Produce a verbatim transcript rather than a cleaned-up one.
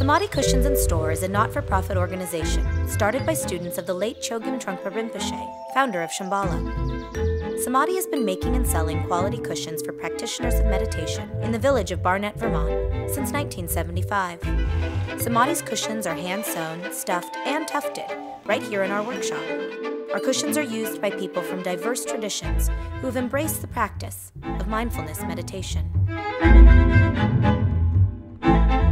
Samadhi Cushions and Store is a not-for-profit organization started by students of the late Chögyam Trungpa Rinpoche, founder of Shambhala. Samadhi has been making and selling quality cushions for practitioners of meditation in the village of Barnet, Vermont, since nineteen seventy-five. Samadhi's cushions are hand-sewn, stuffed, and tufted right here in our workshop. Our cushions are used by people from diverse traditions who have embraced the practice of mindfulness meditation.